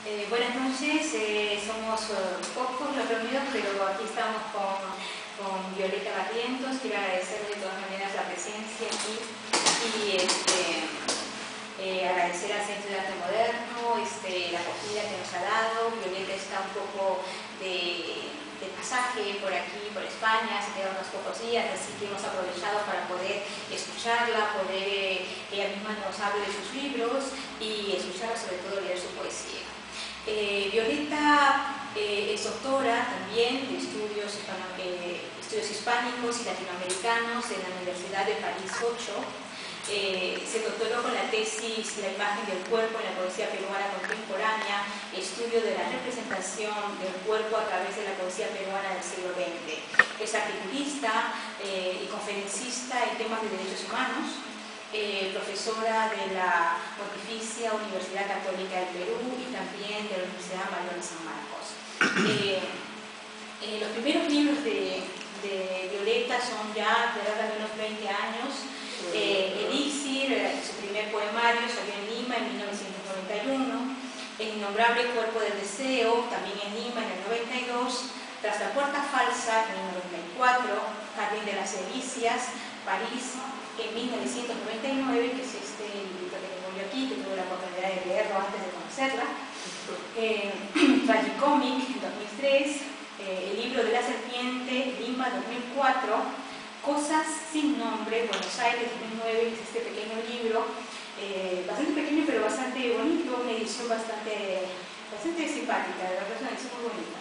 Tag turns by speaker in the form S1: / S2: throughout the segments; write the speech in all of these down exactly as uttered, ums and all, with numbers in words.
S1: Eh, buenas noches, eh, somos uh, pocos los reunidos, pero aquí estamos con, con Violeta Barrientos. Quiero agradecerle de todas maneras la presencia aquí y este, eh, agradecer al Centro de Arte Moderno este, la acogida que nos ha dado. Violeta está un poco de, de pasaje por aquí, por España, se queda unos pocos días, así que hemos aprovechado para poder escucharla, poder eh, que ella misma nos hable de sus libros y escucharla, sobre todo leer su poesía. Eh, Violeta eh, es doctora también de estudios, hispano, eh, estudios hispánicos y latinoamericanos en la Universidad de París ocho. Eh, se doctoró con la tesis La imagen del cuerpo en la poesía peruana contemporánea, estudio de la representación del cuerpo a través de la poesía peruana del siglo veinte. Es articulista eh, y conferencista en temas de derechos humanos. Eh, profesora de la Pontificia Universidad Católica del Perú y también de la Universidad Mayor de San Marcos. Eh, eh, los primeros libros de, de Violeta son ya de edad de unos veinte años. Eh, Elixir, su primer poemario, salió en Lima en mil novecientos noventa y uno. El innombrable Cuerpo del Deseo, también en Lima en el noventa y dos. Tras la Puerta Falsa en el noventa y cuatro. Jardín de las Delicias, París, en mil novecientos noventa y nueve, que es este librito que tengo yo aquí, que tuve la oportunidad de leerlo antes de conocerla. Eh, Tragicomic, en dos mil tres. Eh, el libro de la serpiente, Lima, dos mil cuatro. Cosas sin nombre, Buenos Aires, dos mil nueve, que es este pequeño libro, eh, bastante pequeño pero bastante bonito, una edición bastante, bastante simpática, de verdad es una edición muy bonita.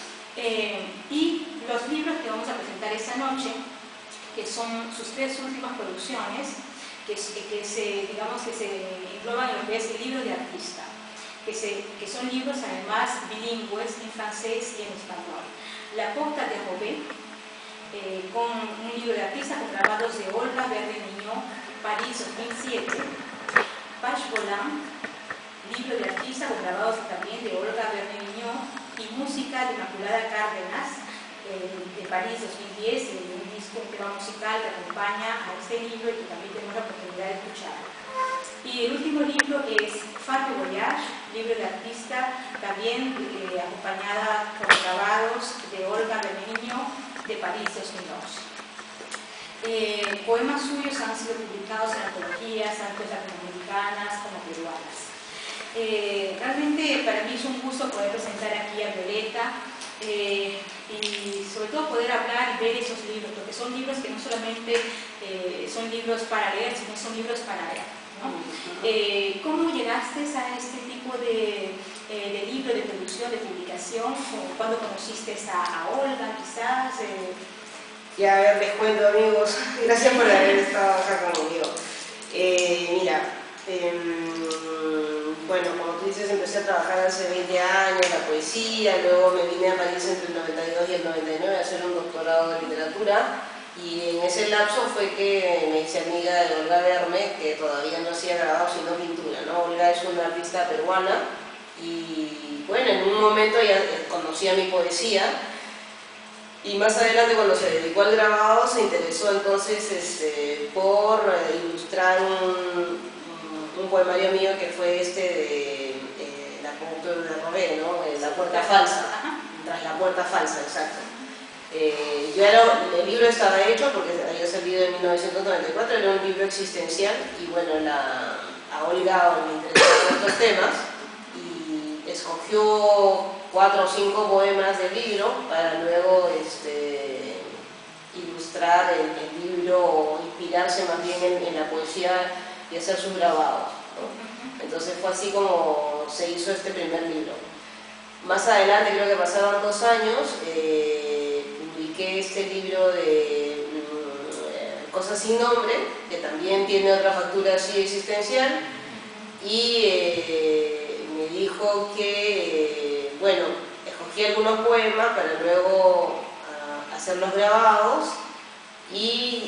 S1: Eh, y los libros que vamos a presentar esta noche, que son sus tres últimas producciones, que, que, se, digamos, que se engloban en lo que es el libro de artista, que, se, que son libros además bilingües en francés y en español. La Porta de Robé, eh, con un libro de artista con grabados de Olga Verde Miñó, París dos mil siete. Page Volant, libro de artista con grabados también de Olga Verde Miñó, y música de Inmaculada Cárdenas, eh, de París dos mil diez, eh, un disco, un tema musical que acompaña a este libro y que también tenemos la oportunidad de escuchar. Y el último libro es Far de Voyage, libro de artista, también eh, acompañada con grabados de Olga Bermeño, de París dos mil dos. Eh, poemas suyos han sido publicados en antologías, tanto latinoamericanas como peruanas. Eh, realmente para mí es un gusto poder presentar aquí a Violeta eh, y sobre todo poder hablar y ver esos libros, porque son libros que no solamente eh, son libros para leer, sino son libros para ver, ¿no? Eh, ¿Cómo llegaste a este tipo de, eh, de libro, de producción, de publicación? ¿Cuándo conociste a, a Olga, quizás? Eh...
S2: Ya, a ver, les cuento, amigos. Gracias por haber estado acá conmigo. Eh, mira, eh, bueno, como tú dices, empecé a trabajar hace veinte años la poesía, luego me vine a París entre el noventa y dos y el noventa y nueve a hacer un doctorado de literatura, y en ese lapso fue que me hice amiga de Olga Verme, que todavía no hacía grabado sino pintura, ¿no? Olga es una artista peruana y bueno, en un momento ya conocía mi poesía. Y más adelante, cuando se dedicó al grabado, se interesó entonces este, por ilustrar un, un poemario mío que fue este de eh, La Porta de Robé, ¿no? La Puerta Falsa, tras la Puerta Falsa, exacto. Eh, yo era, el libro estaba hecho porque había salido en mil novecientos noventa y cuatro, era un libro existencial y bueno, la, a Olga me interesaban estos temas y escogió cuatro o cinco poemas del libro para luego este, ilustrar el, el libro o inspirarse más bien en, en la poesía y hacer sus grabados, ¿no? Entonces fue así como se hizo este primer libro. Más adelante, creo que pasaron dos años, eh, publiqué este libro de mm, Cosas sin nombre, que también tiene otra factura así existencial, y eh, me dijo que, eh, bueno, escogí algunos poemas para luego uh, hacer los grabados, y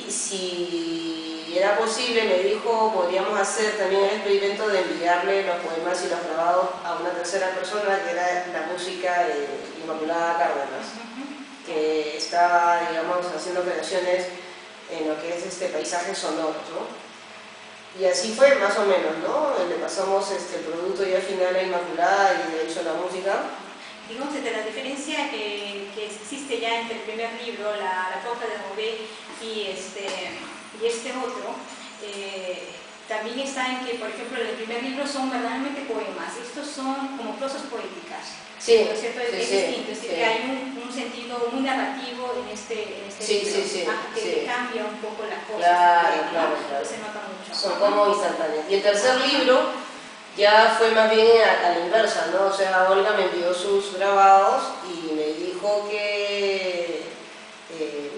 S2: si era posible, me dijo, podríamos hacer también el experimento de enviarle los poemas y los grabados a una tercera persona, que era la música de Inmaculada Cárdenas, que estaba, digamos, haciendo operaciones en lo que es este paisajes sonoros, ¿no? Y así fue más o menos, ¿no? Le pasamos este, el producto ya final a Inmaculada y ella hizo la música.
S1: Digamos, entre la diferencia que, que existe ya entre el primer libro, La, la Porta de Mauvais, y este, y este otro, eh, también está en que, por ejemplo, en el primer libro son verdaderamente poemas, estos son como prosas poéticas.
S2: Sí,
S1: ¿no es cierto? Es,
S2: sí,
S1: es
S2: sí,
S1: distinto, es decir,
S2: sí.
S1: que hay un, un sentido muy narrativo en este, en este
S2: sí,
S1: libro,
S2: sí, sí,
S1: ¿ah? que
S2: sí.
S1: cambia un poco las cosas.
S2: Claro,
S1: también, ¿no?
S2: claro, claro.
S1: Se nota mucho.
S2: Son como instantáneos. Y el tercer libro ya fue más bien a, a la inversa, ¿no? O sea, Olga me envió sus grabados y me dijo que eh,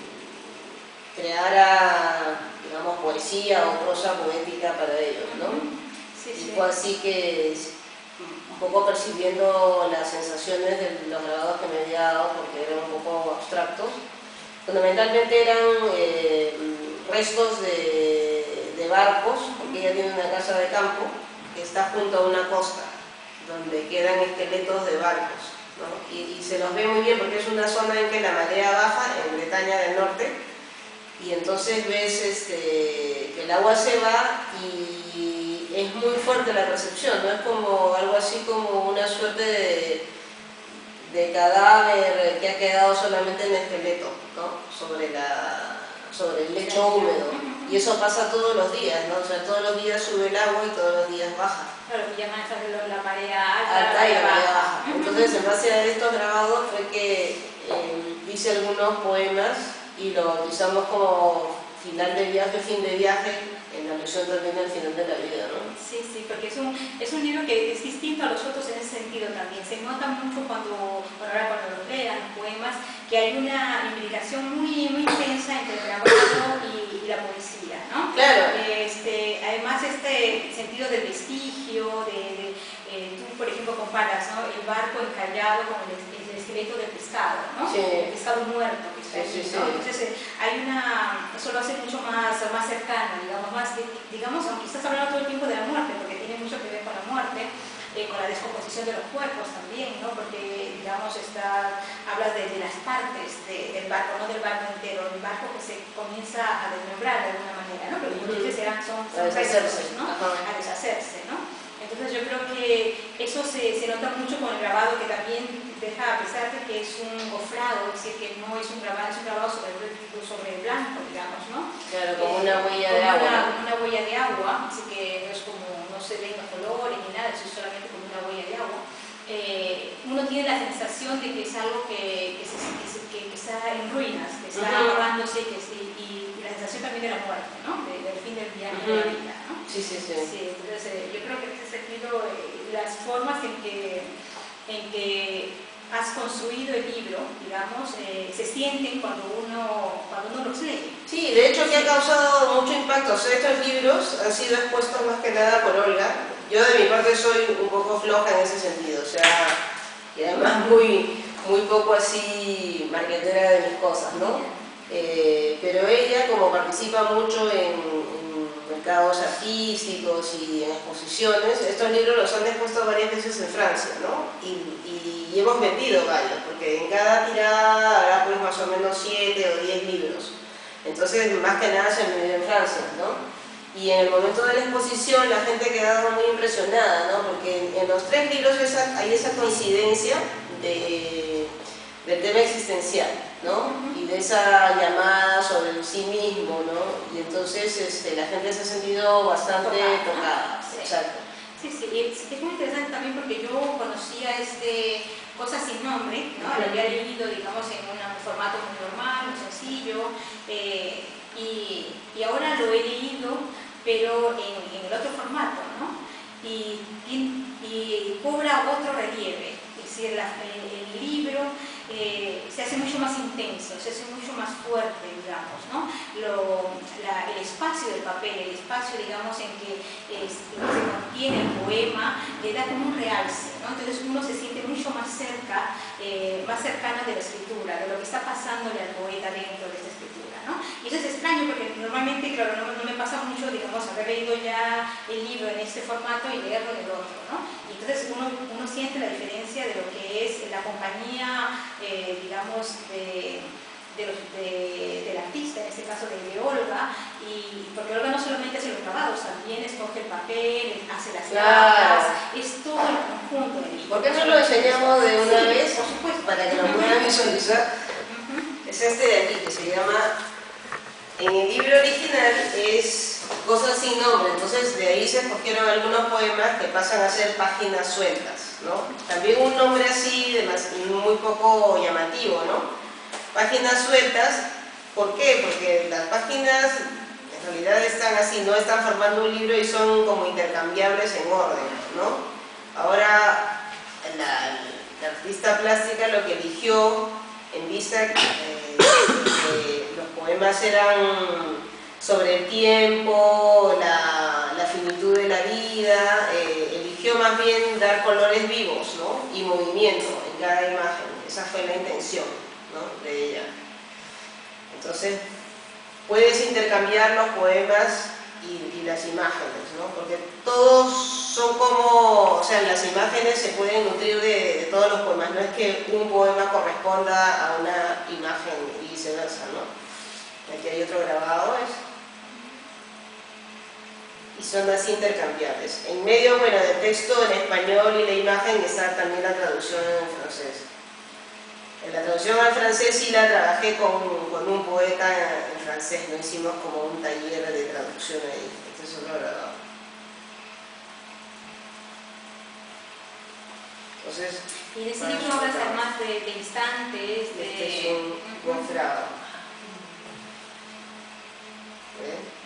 S2: creara, digamos, poesía o prosa poética para ellos, ¿no?
S1: Sí,
S2: y
S1: sí.
S2: fue así que, un poco percibiendo las sensaciones de los grabados que me había dado, porque eran un poco abstractos, fundamentalmente eran eh, restos de, de barcos, porque ella tiene una casa de campo que está junto a una costa, donde quedan esqueletos de barcos, ¿no? y, y se los ve muy bien porque es una zona en que la marea baja, en Bretaña del Norte, y entonces ves este, que el agua se va y es muy fuerte la percepción, ¿no? Es como algo así como una suerte de, de cadáver que ha quedado solamente en esqueleto, ¿no? sobre, la, sobre el lecho húmedo, y eso pasa todos los días, ¿no? O sea, todos los días sube el agua y todos los días baja.
S1: Claro, que llaman eso la marea alta,
S2: alta
S1: la marea
S2: y la marea
S1: baja.
S2: baja. Entonces, en base a estos grabados fue que eh, hice algunos poemas y lo bautizamos como final de viaje, fin de viaje, en la lección también al final de la vida, ¿no?
S1: Sí, sí, porque es un, es un libro que es distinto a los otros en ese sentido también. Se nota mucho cuando, bueno, ahora cuando los lean los poemas, que hay una implicación muy, muy intensa entre el grabado y, y la poesía, ¿no?
S2: Claro.
S1: Este, además, este sentido del vestigio, de, de eh, tú, por ejemplo, comparas, ¿no? El barco encallado con el, el esqueleto del pescado, ¿no?
S2: Sí.
S1: El pescado muerto que está
S2: Sí,
S1: allí,
S2: sí,
S1: ¿no?
S2: sí.
S1: Entonces, eh, hay una, eso lo hace mucho más, más cercano, digamos, más, digamos, aunque estás hablando todo el tiempo de la muerte, porque tiene mucho que ver con la muerte, eh, con la descomposición de los cuerpos también, ¿no? Porque, digamos, está, hablas de, de las partes de, del barco, no del barco entero, el barco que se comienza a desmembrar de alguna manera, ¿no? Pero como dices, eran, son, son restos, ¿no? A deshacerse, ¿no? Entonces yo creo que eso se, se nota mucho con el grabado, que también deja, a pesar de que es un gofrado, es decir, que no es un grabado, es un grabado sobre, sobre blanco, digamos, ¿no?
S2: Claro, como
S1: eh,
S2: una huella
S1: como
S2: de agua.
S1: Una, como una huella de agua, así que no es como, no se ven los colores ni nada, es solamente como una huella de agua. Eh, uno tiene la sensación de que es algo que, que, se, que, se, que, que está en ruinas, que está
S2: Uh-huh.
S1: apagándose, que sí, y, y la sensación también de la muerte, ¿no? De, del fin del viaje uh-huh. de la vida, ¿no?
S2: Sí, sí, sí.
S1: Sí, entonces eh, yo creo que en ese sentido eh, las formas en que, en que has construido el libro, digamos, eh, se sienten cuando uno, cuando uno los lee.
S2: Sí, de hecho que ha causado mucho impacto. O sea, estos libros han sido expuestos más que nada por Olga. Yo de mi parte soy un poco floja en ese sentido, o sea, y además muy, muy poco así marketera de mis cosas, ¿no? Eh, pero ella, como participa mucho en, en mercados artísticos y en exposiciones, estos libros los han expuesto varias veces en Francia, ¿no? Y, y, y hemos vendido varios, porque en cada tirada habrá pues más o menos siete o diez libros. Entonces, más que nada se vendió en Francia, ¿no? Y en el momento de la exposición la gente ha quedado muy impresionada, ¿no? Porque en, en los tres libros esa, hay esa coincidencia de, del tema existencial, ¿no? Y de esa llamada sobre el sí mismo, ¿no? Y entonces este, la gente se ha sentido bastante tocada. tocada.
S1: Sí.
S2: Exacto.
S1: Sí, sí, y es, es muy interesante también porque yo conocía este Cosas sin nombre, ¿no? Lo había leído, digamos, en un formato muy normal, muy sencillo, eh, y, y ahora lo he leído, pero en, en el otro formato, ¿no? Y, y, y cobra otro relieve, es decir, la, el, el libro eh, se hace mucho más intenso, se hace mucho más fuerte, digamos, ¿no? Lo, la, el espacio del papel, el espacio, digamos, en que eh, se contiene el poema, le da como un realce, ¿no? Entonces uno se siente mucho más cerca, eh, más cercano de la escritura, de lo que está pasándole al poeta dentro de esta escritura, ¿no? Y eso es extraño porque normalmente, claro, no, no me pasa mucho, digamos, haber leído ya el libro en este formato y leerlo en el otro, ¿no? Y entonces uno, uno siente la diferencia de lo que es la compañía, eh, digamos, de, de los, de, del artista, en este caso de, de Olga, Y porque Olga no solamente hace los grabados, también escoge el papel, hace las
S2: Claro.
S1: cajas, es todo el conjunto del libro.
S2: ¿Por qué no lo enseñamos de una
S1: Sí,
S2: vez?
S1: por supuesto.
S2: Para que lo puedan visualizar.
S1: Ujú.
S2: Es este de aquí, que se llama, en el libro original es Cosas sin nombre, entonces de ahí se escogieron algunos poemas que pasan a ser páginas sueltas, ¿no? También un nombre así, muy poco llamativo, ¿no? Páginas sueltas, ¿por qué? Porque las páginas en realidad están así, no están formando un libro y son como intercambiables en orden, ¿no? Ahora, la, la artista plástica lo que eligió, en vista eh, que los poemas eran sobre el tiempo, la, la finitud de la vida, eh, eligió más bien dar colores vivos, ¿no? Y movimiento en cada imagen. Esa fue la intención, ¿no? De ella. Entonces, puedes intercambiar los poemas y, y las imágenes, ¿no? Porque todos son como, o sea, las imágenes se pueden nutrir de, de todos los poemas, no es que un poema corresponda a una imagen y viceversa, ¿no? Aquí hay otro grabado, ¿es? Y son así intercambiables. En medio, bueno, del texto en español y la imagen está también la traducción en francés. En la traducción al francés sí la trabajé con, con un poeta en, en francés, no hicimos como un taller de traducción ahí. Este es otro grabado. Entonces,
S1: y en ese libro hablas además de, de instantes, de...
S2: Este es un mostrado. ¿Eh?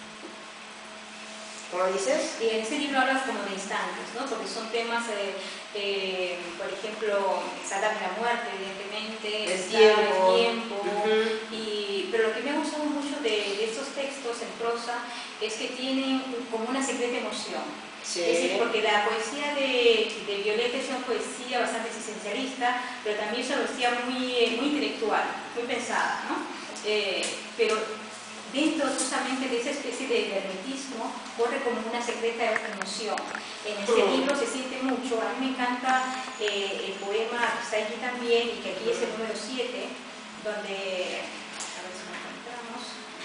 S2: ¿Cómo dices?
S1: Y en ese libro hablas como de instantes, ¿no? Porque son temas, eh, eh, por ejemplo, está la muerte, evidentemente,
S2: el
S1: está
S2: tiempo,
S1: el tiempo
S2: uh-huh.
S1: y, pero lo que me ha gustado mucho de, de estos textos en prosa es que tienen como una secreta emoción.
S2: Sí.
S1: Es decir, porque la poesía de, de Violeta es una poesía bastante existencialista, pero también es una poesía muy, muy intelectual, muy pensada, ¿no? Eh, pero dentro justamente de esa especie de hermetismo corre como una secreta emoción. En este libro se siente mucho. A mí me encanta eh, el poema que está aquí también y que aquí es el número siete, donde, a ver si lo encontramos,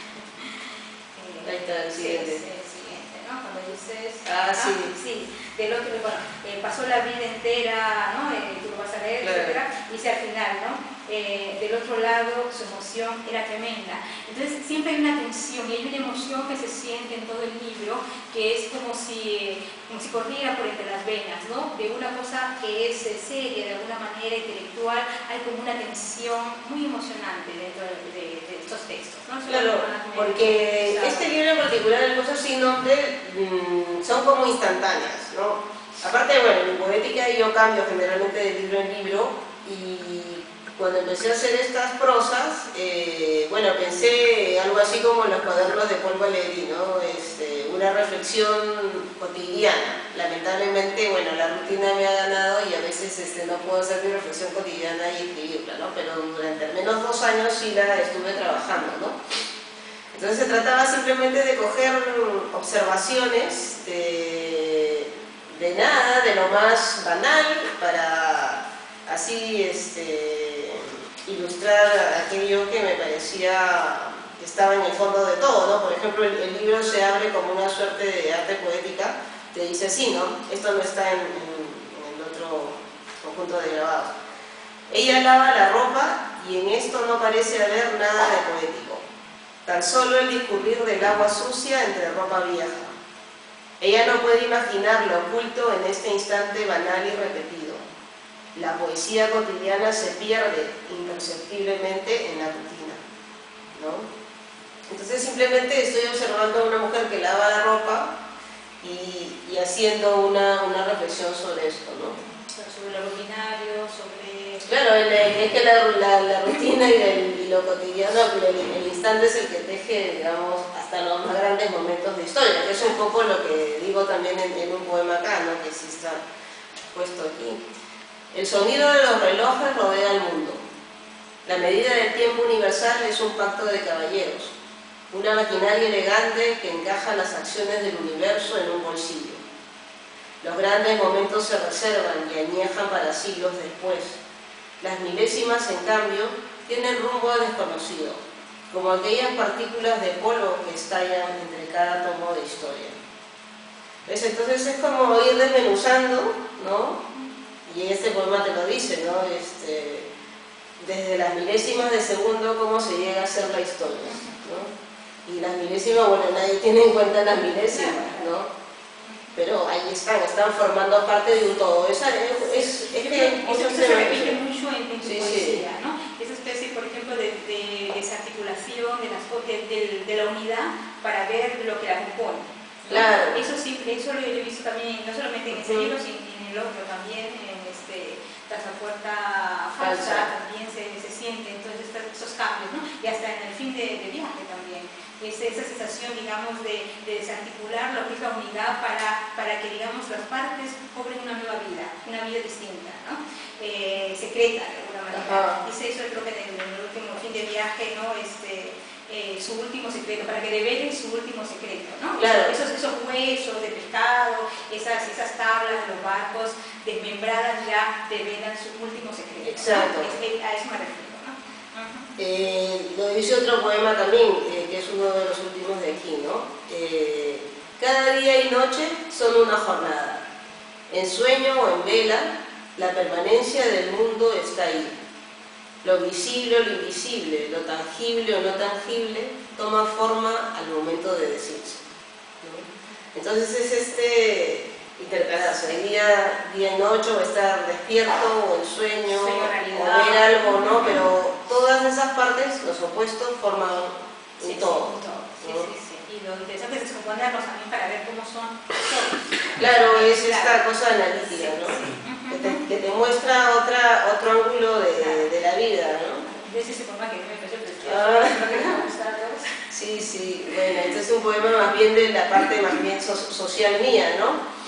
S1: eh,
S2: ahí está el siguiente.
S1: sí, el siguiente, ¿no? Cuando dices,
S2: ah, sí,
S1: ah, sí, del otro, bueno, eh, pasó la vida entera, ¿no? Eh, tú lo vas a leer,
S2: claro.
S1: etcétera, dice al final, ¿no? Eh, del otro lado su emoción era tremenda. Entonces siempre hay una tensión y hay una emoción que se siente en todo el libro, que es como si, como si corriera por entre las venas, ¿no? De una cosa que es seria, de alguna manera intelectual, hay como una tensión muy emocionante dentro de, de, de estos textos, ¿no?
S2: Claro, porque este libro en particular, el Cosas sin nombre, mmm, son como instantáneas, ¿no? Aparte, bueno, en poética yo cambio generalmente de libro en libro y cuando empecé a hacer estas prosas, eh, bueno, pensé algo así como los cuadernos de Paul Valéry, ¿no? Este, una reflexión cotidiana. Lamentablemente, bueno, la rutina me ha ganado y a veces este, no puedo hacer mi reflexión cotidiana y escribirla, ¿no? Pero durante al menos dos años sí la estuve trabajando, ¿no? Entonces se trataba simplemente de coger observaciones de, de nada, de lo más banal, para así este, ilustrar aquello que me parecía que estaba en el fondo de todo, ¿no? Por ejemplo, el, el libro se abre como una suerte de arte poética, te dice así, ¿no? Esto no está en, en, en el otro conjunto de grabados. Ella lava la ropa y en esto no parece haber nada de poético, tan solo el discurrir del agua sucia entre ropa vieja. Ella no puede imaginar lo oculto en este instante banal y repetido. La poesía cotidiana se pierde imperceptiblemente en la rutina, ¿no? Entonces simplemente estoy observando a una mujer que lava la ropa y, y haciendo una, una reflexión sobre esto, ¿no?
S1: Sobre lo rutinario, sobre...
S2: Claro, el, el, es que la, la, la rutina y, el, y lo cotidiano, el, el instante es el que teje, digamos, hasta los más grandes momentos de historia, que es un poco lo que digo también en, en un poema acá, ¿no? Que sí está puesto aquí. El sonido de los relojes rodea el mundo. La medida del tiempo universal es un pacto de caballeros, una maquinaria elegante que encaja las acciones del universo en un bolsillo. Los grandes momentos se reservan y añejan para siglos después. Las milésimas, en cambio, tienen rumbo a desconocido. como aquellas partículas de polvo que estallan entre cada tomo de historia. ¿Ves? Entonces es como ir desmenuzando, ¿no? Y este poema te lo dice, ¿no? Este, desde las milésimas de segundo cómo se llega a hacer la historia, ¿no? Y las milésimas, bueno, nadie tiene en cuenta las milésimas, ¿no? Pero ahí están, están formando parte de un todo. Esa, es, es, es que
S1: eso se repite mucho en, en tu
S2: sí,
S1: poesía,
S2: sí.
S1: ¿no? Esa especie, por ejemplo, de, de desarticulación de, las, de, de, de la unidad para ver lo que la compone, ¿no?
S2: Claro.
S1: Eso sí, eso lo he visto también, no solamente en ese
S2: uh-huh.
S1: libro, sino en el otro también, en este, Tras la puerta falsa, también se, se siente entonces esos cambios, ¿no? Y hasta en el fin de, de viaje también. Es esa sensación, digamos, de, de desarticular lo que es la unidad para, para que, digamos, las partes cobren una nueva vida, una vida distinta, ¿no? Eh, secreta, de alguna manera. Uh-huh. Dice eso, creo que en el, en el último fin de viaje, ¿no? Este, eh, su último secreto, para que develen su último secreto, ¿no?
S2: Claro.
S1: Esos, esos huesos de pescado, esas, esas tablas de los barcos desmembradas ya develan su último secreto.
S2: Exacto.
S1: ¿No? Es, a eso me refiero.
S2: Eh, lo dice otro poema también, eh, que es uno de los últimos de aquí, ¿no? Eh, cada día y noche son una jornada. En sueño o en vela, la permanencia del mundo está ahí. Lo visible o lo invisible, lo tangible o no tangible, toma forma al momento de decirse, ¿no? Entonces es este intercalarse, día, día y noche, o estar despierto, o en sueño,
S1: sueño
S2: o ver algo, ¿no? Pero todas esas partes, los opuestos, forman un
S1: sí,
S2: todo.
S1: Sí, todo. Sí,
S2: ¿no?
S1: sí, sí. Y lo interesante es descomponerlos también para ver cómo son todos.
S2: Claro, es
S1: claro.
S2: esta cosa analítica, ¿no?
S1: Sí, sí.
S2: Que, te, que te muestra otra, otro ángulo de, de, de la vida, ¿no?
S1: ¿Ves ese poema que me pareció precioso?
S2: Ah.
S1: Lo que me gusta a todos.
S2: Sí, sí, bueno, este es un poema más bien de la parte más bien so social mía, ¿no?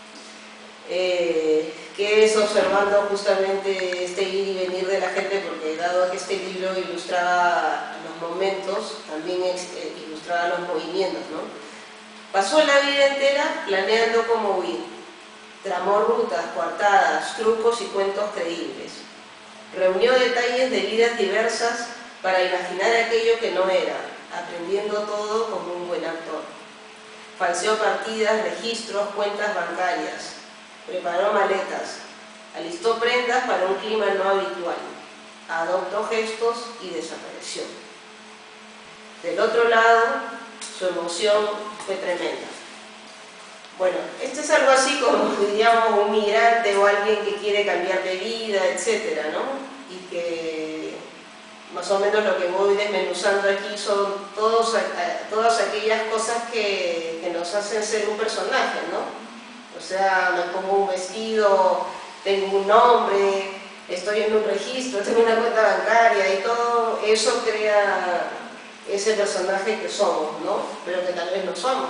S2: Eh, que es observando justamente este ir y venir de la gente, porque dado que este libro ilustraba los momentos, también eh, ilustraba los movimientos, ¿no? Pasó la vida entera planeando cómo huir, tramó rutas, coartadas, trucos y cuentos creíbles, reunió detalles de vidas diversas para imaginar aquello que no era, aprendiendo todo como un buen actor. Falseó partidas, registros, cuentas bancarias, preparó maletas, alistó prendas para un clima no habitual, adoptó gestos y desapareció. Del otro lado, su emoción fue tremenda. Bueno, esto es algo así como, diríamos, un migrante o alguien que quiere cambiar de vida, etcétera, ¿no? Y que más o menos lo que voy desmenuzando aquí son todos, todas aquellas cosas que, que nos hacen ser un personaje, ¿no? O sea, me pongo un vestido, tengo un nombre, estoy en un registro, tengo una cuenta bancaria y todo eso crea ese personaje que somos, ¿no? Pero que tal vez no somos.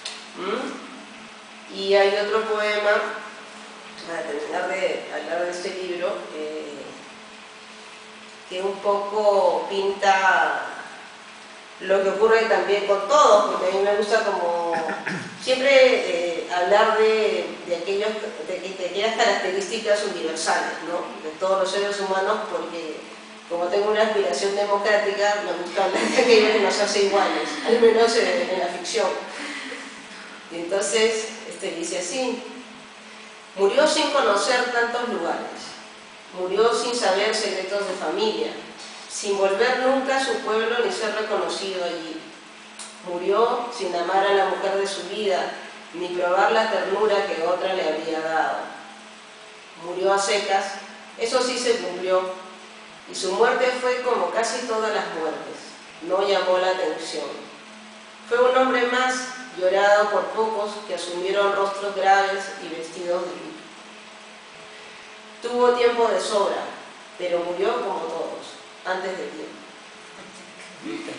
S2: ¿Mm? Y hay otro poema, para terminar de hablar de este libro, eh, que un poco pinta lo que ocurre también con todos, porque a mí me gusta como siempre eh, hablar de, de, aquellos, de, de aquellas características universales, ¿no? De todos los seres humanos, porque como tengo una aspiración democrática, me gusta hablar de aquello que nos hace iguales, al menos en, en la ficción. Y entonces este, dice así: murió sin conocer tantos lugares, murió sin saber secretos de familia, sin volver nunca a su pueblo ni ser reconocido allí. Murió sin amar a la mujer de su vida, ni probar la ternura que otra le habría dado. Murió a secas, eso sí se cumplió, y su muerte fue como casi todas las muertes, no llamó la atención. Fue un hombre más, llorado por pocos que asumieron rostros graves y vestidos de luto. Tuvo tiempo de sobra, pero murió como todos, antes de tiempo.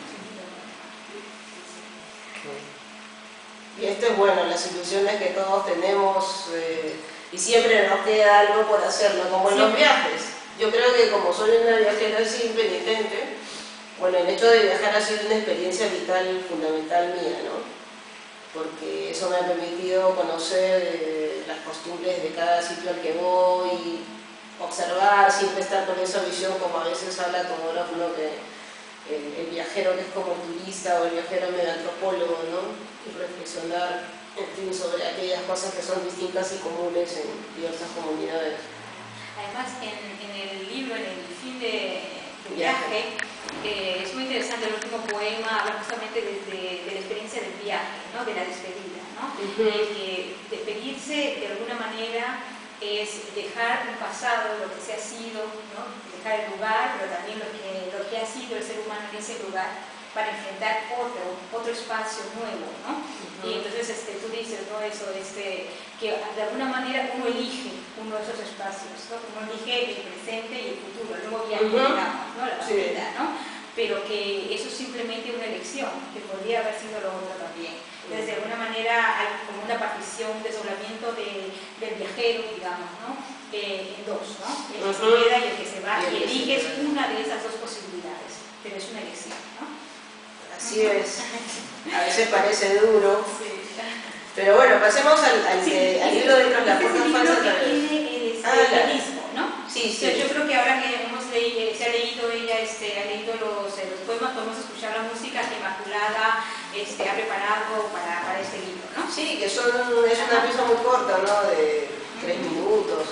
S2: Y esto es bueno, las ilusiones que todos tenemos, eh, y siempre nos queda algo por hacerlo, como en los viajes. Yo creo que como soy una viajera así impenitente, bueno, el hecho de viajar ha sido una experiencia vital fundamental mía, ¿no? Porque eso me ha permitido conocer eh, las costumbres de cada sitio al que voy, observar, siempre estar con esa visión, como a veces habla Tomógrafo, ¿no? Que el, el viajero que es como turista o el viajero medio antropólogo, ¿no? Y reflexionar, en fin, sobre aquellas cosas que son distintas y comunes en diversas comunidades.
S1: Además, en, en el libro, en el fin de, de viaje, eh, es muy interesante el último poema, habla justamente de, de, de la experiencia del viaje, ¿no? De la despedida, ¿no? Uh-huh. El que despedirse de alguna manera es dejar un pasado, lo que se ha sido, ¿no? Dejar el lugar, pero también lo que, lo que ha sido el ser humano en ese lugar, para enfrentar otro, otro espacio nuevo, ¿no? Uh-huh. Y entonces este, tú dices, ¿no? Eso, este, que de alguna manera uno elige uno de esos espacios, ¿no? Uno elige el presente y el futuro, el nuevo viaje, uh-huh. digamos, ¿no? La
S2: sí.
S1: vida, ¿no? Pero que eso es simplemente una elección, que podría haber sido lo otro también. Entonces, de alguna manera hay como una partición, un desdoblamiento de, del viajero, digamos, ¿no? Eh, en dos, ¿no? El que uh-huh. se queda y el que se va, y, y eliges una de esas dos posibilidades, pero es una elección, ¿no?
S2: Así es, a veces parece duro,
S1: sí.
S2: Pero bueno, pasemos al, al,
S1: sí,
S2: de, al libro de Tras la puerta falsa.
S1: Que tiene el
S2: ah,
S1: veganismo, ¿no?
S2: Sí, sí.
S1: Entonces, yo creo que ahora que hemos leído, se ha leído ella, este, ha leído los, los poemas, podemos escuchar la música que Inmaculada este, ha preparado para, para este libro, ¿no?
S2: Sí, que son, es una pieza muy corta, ¿no? De tres minutos.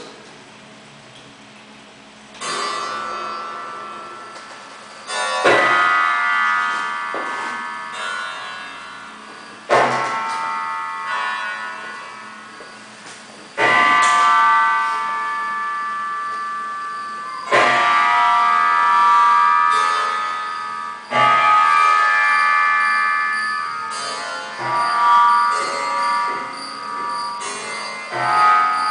S2: Ah.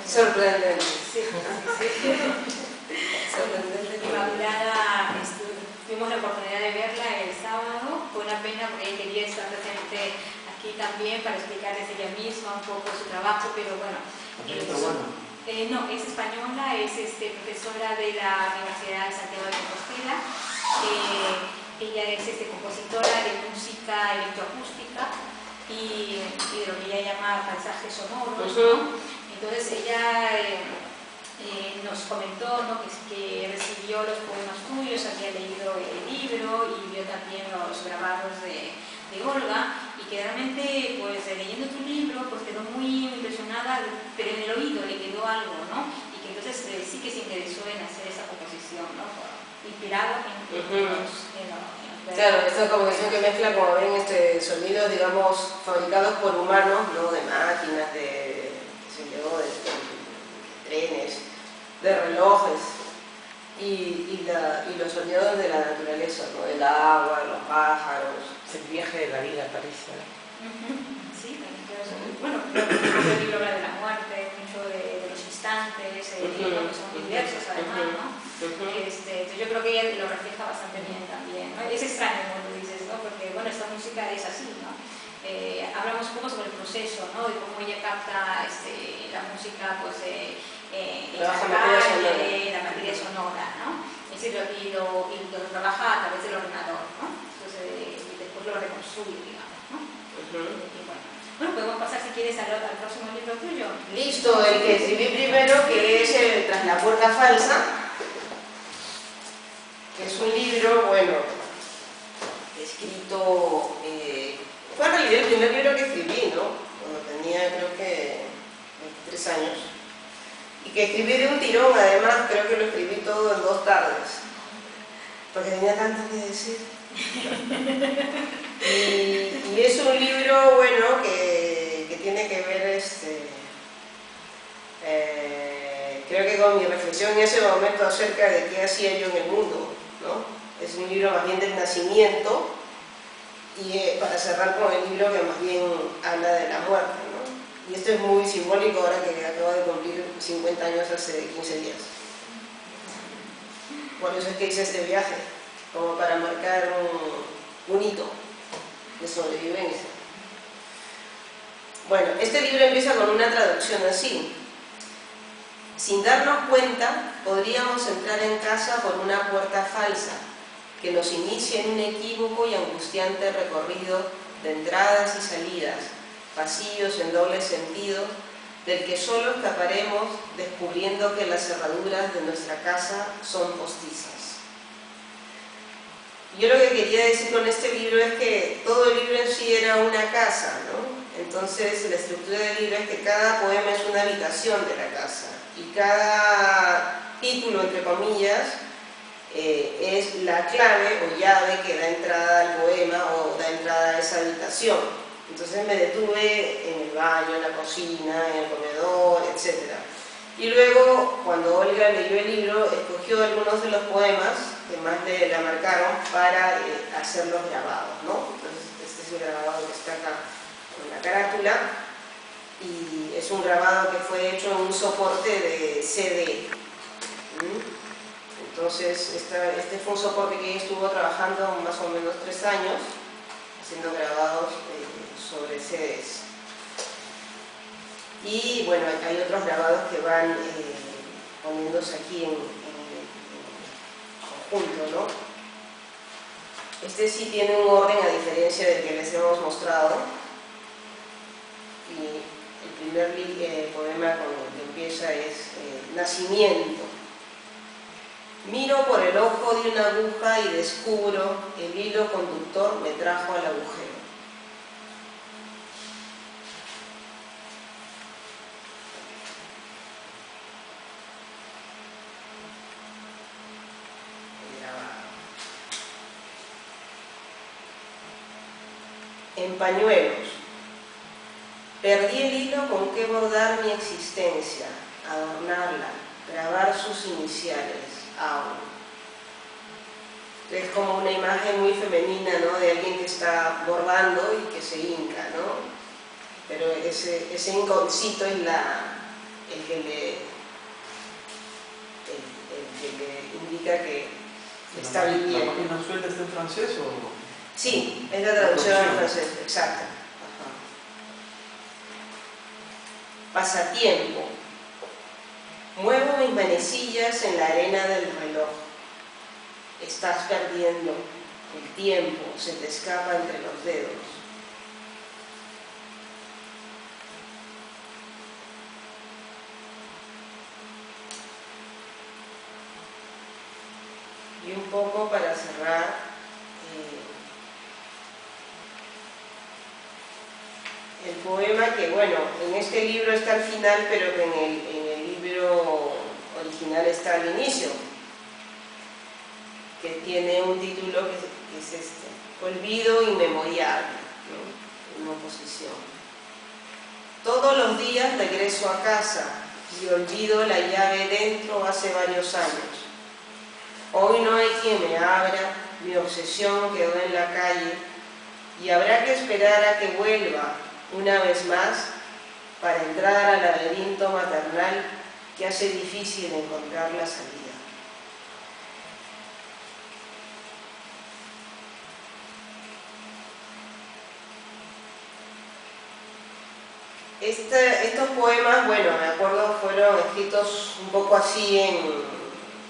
S2: Sorprendente.
S1: Sí, sí, sí.
S2: Sorprendente.
S1: Inmaculada, tuvimos la oportunidad de verla el sábado, fue una pena porque ella quería estar presente aquí también para explicarles ella misma un poco su trabajo, pero bueno. Eh, eh, no, es española, es este, profesora de la Universidad de Santiago de Compostela. Eh, ella es este, compositora de música electroacústica y, y de lo que ella llama paisajes sonoros, ¿no? Entonces ella eh, eh, nos comentó, ¿no?, que, que recibió los poemas tuyos, había leído el libro y vio también los grabados de, de Olga, y que realmente, pues, leyendo tu libro, pues quedó muy impresionada, pero en el oído le quedó algo, ¿no? Y que entonces eh, sí que se interesó en hacer esa composición, ¿no? Inspirado en, en,
S2: uh-huh.
S1: los, en, los, en los
S2: Claro, esta composición que mezcla, como ven, este, sonidos, digamos, fabricados por humanos, ¿no?, de máquinas, de, qué sé yo, de, de, de trenes, de relojes, y, y, la, y los sonidos de la naturaleza, ¿no?, del agua, de los pájaros.
S3: El viaje de la vida, parece.
S1: Uh-huh. Sí, bueno, el libro habla de la muerte, mucho de, de los instantes, eh, uh-huh. que son diversos además, ¿no? Uh-huh. Este, yo creo que ella lo refleja bastante bien también, ¿no? Es extraño como tú dices, ¿no? Porque, bueno, esta música es así, ¿no? Eh, hablamos un poco sobre el proceso, ¿no?, de cómo ella capta este, la música, pues, eh, eh, en la,
S2: materia
S1: calle, la materia sonora, ¿no? Es decir, y lo, y lo trabaja a través del ordenador, ¿no? Entonces, y después lo reconstruye, digamos, ¿no? Uh-huh. Y bueno. Bueno, podemos pasar, si quieres, al, al próximo libro tuyo.
S2: Listo, el que escribí primero, que es el Tras la puerta falsa, que es un libro, bueno, escrito, eh, fue en realidad el primer libro que escribí, ¿no?, cuando tenía, creo que, veintitrés años, y que escribí de un tirón. Además, creo que lo escribí todo en dos tardes, porque tenía tanto que decir. y, y es un libro, bueno, que, que tiene que ver, este, eh, creo que con mi reflexión en ese momento acerca de qué hacía yo en el mundo, ¿no? Es un libro más bien del nacimiento, y eh, para cerrar con el libro que más bien habla de la muerte, ¿no? Y esto es muy simbólico ahora que acabo de cumplir cincuenta años hace quince días. Por eso es que hice este viaje, como para marcar un, un hito de sobrevivencia. Bueno, este libro empieza con una traducción así: sin darnos cuenta, podríamos entrar en casa por una puerta falsa que nos inicia en un equívoco y angustiante recorrido de entradas y salidas, pasillos en doble sentido, del que solo escaparemos descubriendo que las cerraduras de nuestra casa son postizas. Yo lo que quería decir con este libro es que todo el libro en sí era una casa, ¿no? Entonces la estructura del libro es que cada poema es una habitación de la casa, y cada título, entre comillas, eh, es la clave o llave que da entrada al poema o da entrada a esa habitación. Entonces me detuve en el baño, en la cocina, en el comedor, etcétera. Y luego, cuando Olga leyó el libro, escogió algunos de los poemas que más le la marcaron para eh, hacer los grabados, ¿no? Entonces este es el grabado que está acá con la carátula, y es un grabado que fue hecho en un soporte de C D. ¿Mm? Entonces, esta, este fue un soporte que ella estuvo trabajando más o menos tres años, haciendo grabados eh, sobre C Ds. Y bueno, hay otros grabados que van eh, poniéndose aquí en, en, en conjunto, ¿no? Este sí tiene un orden a diferencia del que les hemos mostrado. Y el primer eh, poema con el que empieza es eh, Nacimiento. Miro por el ojo de una aguja y descubro el hilo conductor me trajo al agujero. En pañuelos. Perdí el hilo con que bordar mi existencia, adornarla, grabar sus iniciales, aún. Es como una imagen muy femenina, ¿no?, de alguien que está bordando y que se hinca, ¿no? Pero ese, ese hinconcito es la, el que le, el, el que le indica que está viviendo.
S4: ¿La página suelta está en francés o...?
S2: Sí, es la traducción al francés, exacto.
S4: Ajá.
S2: Pasatiempo. Muevo mis manecillas en la arena del reloj. Estás perdiendo. El tiempo se te escapa entre los dedos. Y un poco para cerrar, eh, el poema que, bueno, en este libro está al final, pero que en el, en el libro original está al inicio, que tiene un título que, que es este, Olvido inmemoriable, ¿no? Una oposición. Todos los días regreso a casa y olvido la llave dentro hace varios años. Hoy no hay quien me abra, mi obsesión quedó en la calle y habrá que esperar a que vuelva una vez más para entrar al laberinto maternal que hace difícil encontrar la salida. Este, estos poemas, bueno, me acuerdo, fueron escritos un poco así en...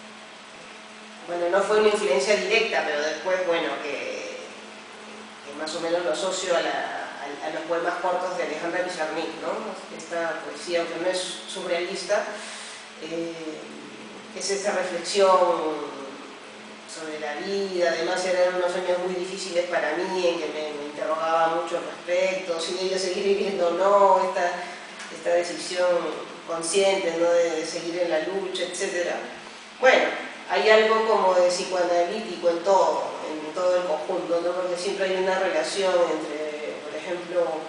S2: Bueno, no fue una influencia directa, pero después, bueno, que, que más o menos lo asocio a, la, a, a los poemas cortos de Alejandra Pizarnik, ¿no? Esta poesía, aunque no es surrealista, eh, es esta reflexión sobre la vida. Además eran unos años muy difíciles para mí, en que me, me interrogaba mucho al respecto, si debía seguir viviendo o no, esta, esta decisión consciente, ¿no? de, de seguir en la lucha, etcétera. Bueno, hay algo como de psicoanalítico en todo, en todo el conjunto, ¿no? Porque siempre hay una relación entre, por ejemplo,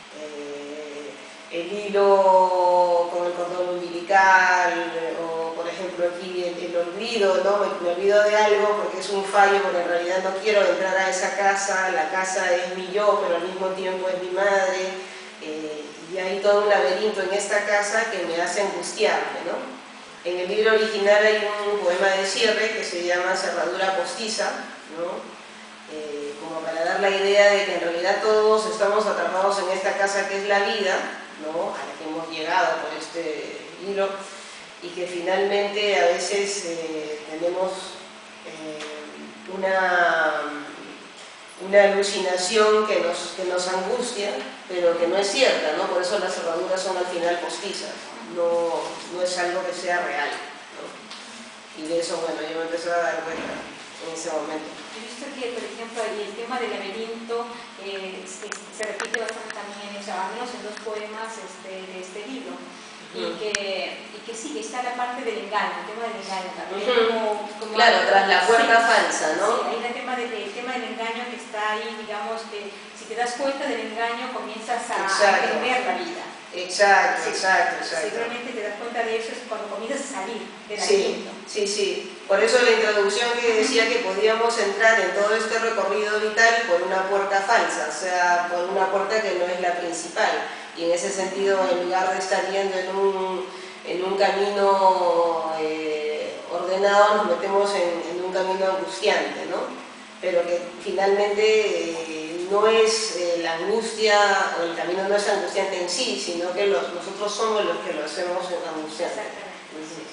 S2: eh, el hilo con el cordón umbilical, o por ejemplo aquí el, el olvido, ¿no? Me, me olvido de algo porque es un fallo, porque en realidad no quiero entrar a esa casa, la casa es mi yo, pero al mismo tiempo es mi madre, eh, y hay todo un laberinto en esta casa que me hace angustiarme, ¿no? En el libro original hay un poema de cierre que se llama Cerradura Postiza, ¿no? eh, como para dar la idea de que en realidad todos estamos atrapados en esta casa que es la vida, ¿no? a la que hemos llegado por este hilo, y que finalmente a veces eh, tenemos eh, una, una alucinación que nos, que nos angustia, pero que no es cierta, ¿no? Por eso las cerraduras son al final postizas. No, no es algo que sea real, ¿no? Y de eso, bueno, yo me empecé a dar cuenta en ese momento.
S1: He visto que, por ejemplo, el tema del laberinto eh, se, se repite bastante también, o sea, al menos en dos poemas este, de este libro, uh-huh. y, que, y que sí, que está la parte del engaño, el tema del engaño también. Uh-huh. como, como
S2: claro,
S1: algo,
S2: tras la puerta
S1: sí,
S2: falsa, ¿no?
S1: Sí, hay el tema, de, el tema del engaño que está ahí, digamos, que si te das cuenta del engaño comienzas a, a entender la vida.
S2: Exacto, exacto, exacto.
S1: Si realmente te das cuenta de eso es cuando comienzas a salir del
S2: sí,
S1: aliento. Sí,
S2: sí. Por eso la introducción que decía que podíamos entrar en todo este recorrido vital por una puerta falsa, o sea, por una puerta que no es la principal. Y en ese sentido, en lugar de estar yendo en un, en un camino eh, ordenado, nos metemos en, en un camino angustiante, ¿no? Pero que finalmente... Eh, no es eh, la angustia, o el camino no es angustiante en sí, sino que los, nosotros somos los que lo hacemos angustiante.
S1: Sí.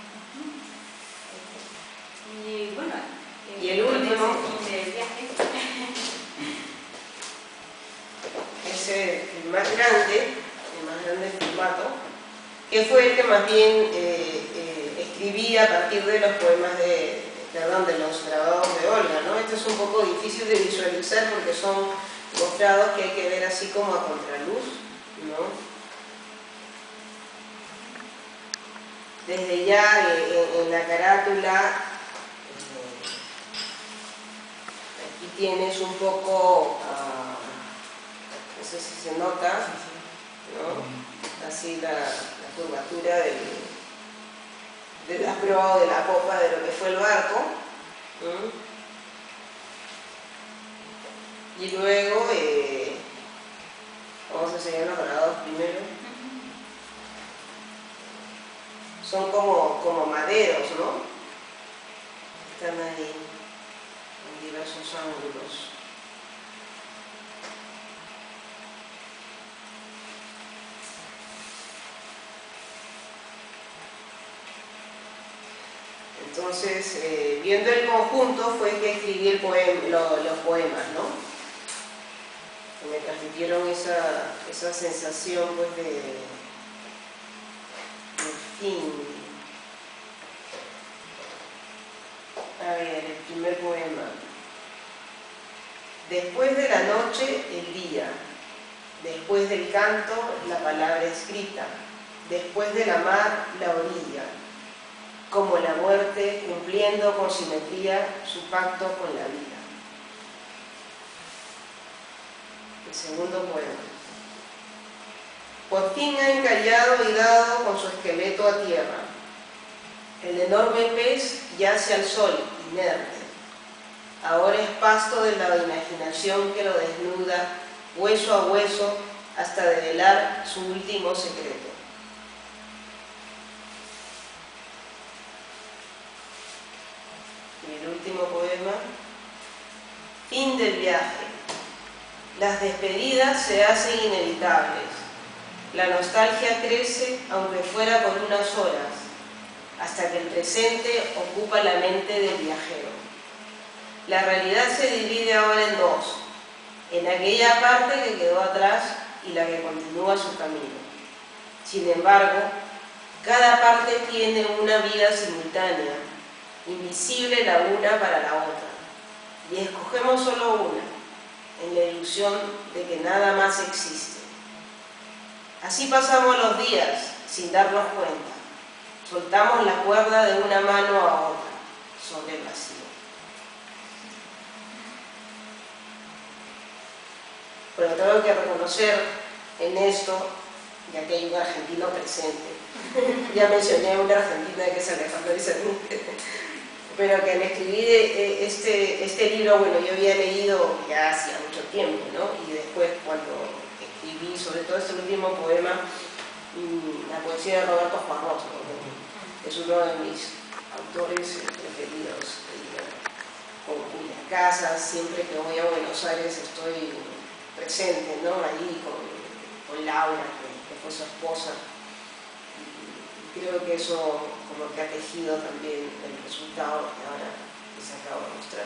S1: Y bueno,
S2: y el último,
S1: de viaje.
S2: es el más grande, el más grande formato, que fue el que más bien eh, eh, escribí a partir de los poemas de... perdón, de los grabados de Olga, ¿no? Esto es un poco difícil de visualizar porque son mostrados que hay que ver así como a contraluz, ¿no? Desde ya eh, en, en la carátula, eh, aquí tienes un poco, uh, no sé si se nota, ¿no? Así la, la curvatura del... de la proa o de la popa de lo que fue el barco. ¿Mm? Y luego eh, vamos a enseñar los grabados primero. son como, como maderos, ¿no? Están ahí en diversos ángulos. Entonces, eh, viendo el conjunto fue que escribí el poema, lo, los poemas, ¿no? Que me transmitieron esa, esa sensación pues, de, de fin. A ver, el primer poema. Después de la noche, el día. Después del canto, la palabra escrita. Después de la mar, la orilla. Como la muerte, cumpliendo con simetría su pacto con la vida. El segundo poema. Por fin ha encallado y dado con su esqueleto a tierra. El enorme pez yace al sol, inerte. Ahora es pasto de la imaginación que lo desnuda, hueso a hueso, hasta develar su último secreto. Y el último poema. Fin del viaje. Las despedidas se hacen inevitables. La nostalgia crece, aunque fuera por unas horas, hasta que el presente ocupa la mente del viajero. La realidad se divide ahora en dos, en aquella parte que quedó atrás y la que continúa su camino. Sin embargo, cada parte tiene una vida simultánea, invisible la una para la otra, y escogemos solo una, en la ilusión de que nada más existe. Así pasamos los días, sin darnos cuenta. Soltamos la cuerda de una mano a otra, sobre el vacío. Pero tengo que reconocer en esto, ya que hay un argentino presente, ya mencioné a una argentina que es Alejandro Cernuque, pero que le escribí de este, este libro, bueno, yo había leído ya hacía mucho tiempo, ¿no? Y después cuando escribí, sobre todo este último poema, la poesía de Roberto Juarros, ¿no? Es uno de mis autores preferidos, con cuyas casas, siempre que voy a Buenos Aires estoy presente, ¿no? Allí con, con Laura, que, que fue su esposa. Y creo que eso como que ha tejido también el resultado que ahora les acabo de mostrar.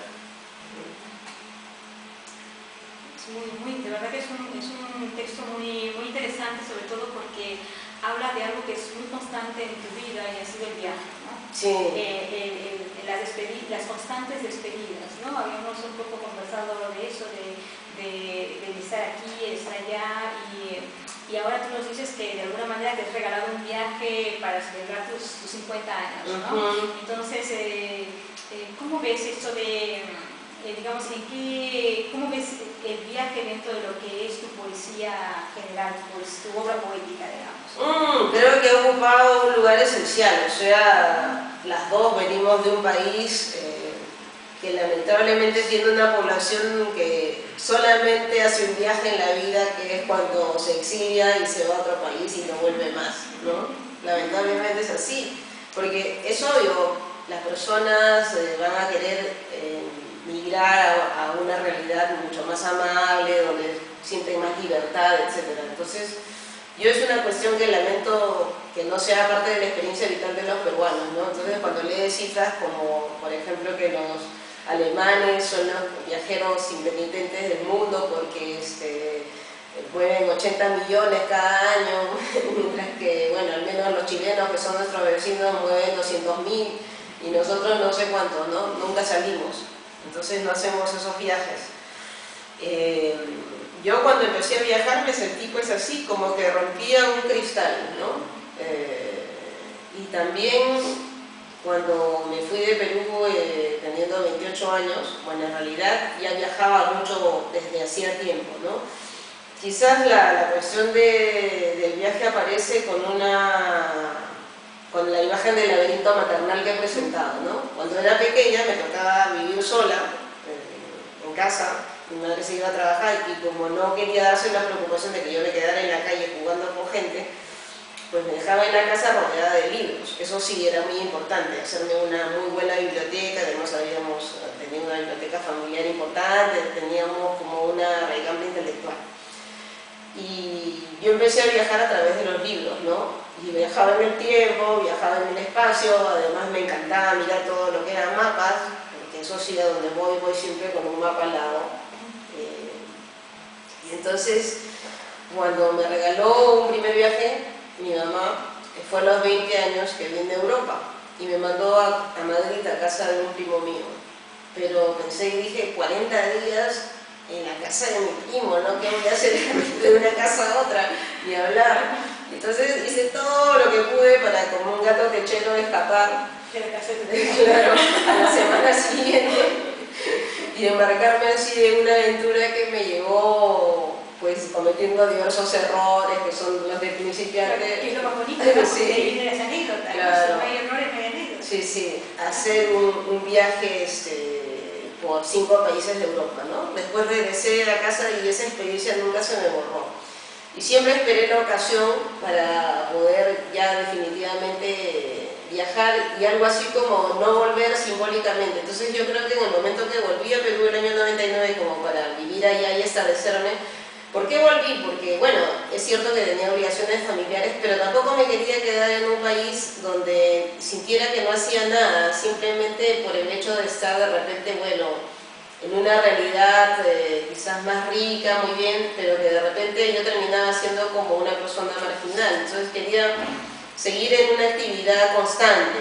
S1: Es muy, muy, de verdad que es un, es un texto muy, muy interesante, sobre todo porque habla de algo que es muy constante en tu vida y ha sido el viaje, ¿no?
S2: Sí.
S1: Eh, el, el, las, las constantes despedidas, ¿no? Habíamos un poco conversado de eso, de, de, de estar aquí, estar allá, y, y ahora tú nos dices que de alguna manera te has regalado un viaje para celebrar tus, tus cincuenta años, ¿no? Uh-huh. Entonces, eh, eh, ¿cómo ves esto de, eh, digamos, en qué, cómo ves el viaje dentro de lo que es tu poesía general, pues, tu obra poética, digamos?
S2: Mm, creo que ha ocupado un lugar esencial, o sea, las dos venimos de un país eh, que lamentablemente tiene una población que solamente hace un viaje en la vida, que es cuando se exilia y se va a otro país y no vuelve más, ¿no? Lamentablemente es así, porque es obvio, las personas eh, van a querer eh, migrar a, a una realidad mucho más amable, donde sienten más libertad, etcétera. Entonces, yo es una cuestión que lamento que no sea parte de la experiencia vital de los peruanos, ¿no? Entonces, cuando lees cifras como, por ejemplo, que los alemanes son los viajeros intermitentes del mundo porque este, mueven ochenta millones cada año, mientras que, bueno, al menos los chilenos, que son nuestros vecinos, mueven doscientos mil y nosotros no sé cuánto, ¿no? Nunca salimos, entonces no hacemos esos viajes. Eh, Yo cuando empecé a viajar me sentí pues así, como que rompía un cristal, ¿no? Eh, y también cuando me fui de Perú eh, teniendo veintiocho años, bueno, en realidad ya viajaba mucho desde hacía tiempo, ¿no? Quizás la, la cuestión de, del viaje aparece con una con la imagen del laberinto maternal que he presentado, ¿no? Cuando era pequeña me tocaba vivir sola, eh, en casa. Mi madre se iba a trabajar y como no quería darse la preocupación de que yo me quedara en la calle jugando con gente, pues me dejaba en la casa rodeada de libros. Eso sí era muy importante, hacerme una muy buena biblioteca. Además habíamos tenido una biblioteca familiar importante, teníamos como una raigambre intelectual. Y yo empecé a viajar a través de los libros, ¿no? Y viajaba en el tiempo, viajaba en el espacio, además me encantaba mirar todo lo que eran mapas, porque eso sí, a donde voy, voy siempre con un mapa al lado. Eh, y entonces, cuando me regaló un primer viaje, mi mamá, que fue a los veinte años que vine a Europa, y me mandó a, a Madrid, a casa de un primo mío. Pero pensé y dije, cuarenta días en la casa de mi primo, ¿no? ¿Qué voy a hacer de una casa a otra? Y hablar. Entonces hice todo lo que pude para, como un gato techero, escapar
S1: de la casa de tu primo.
S2: Claro, a la semana siguiente y embarcarme así en una aventura que me llevó, pues, cometiendo diversos errores que son los de principiante.
S1: Que es lo más bonito, ¿no?
S2: Sí.
S1: De ahí vienen las anécdotas,
S2: Claro.
S1: ¿no? No hay errores, no hay anécdotas.
S2: Sí, sí, hacer un, un viaje este, por cinco países de Europa, ¿no? Después regresé a casa y esa experiencia nunca se me borró. Y siempre esperé la ocasión para poder ya definitivamente viajar y algo así como no volver simbólicamente. Entonces yo creo que en el momento que volví a Perú el año noventa y nueve como para vivir allá y establecerme, ¿por qué volví? Porque bueno, es cierto que tenía obligaciones familiares, pero tampoco me quería quedar en un país donde sintiera que no hacía nada, simplemente por el hecho de estar de repente, bueno, en una realidad eh, quizás más rica, muy bien, pero que de repente yo terminaba siendo como una persona marginal. Entonces quería seguir en una actividad constante.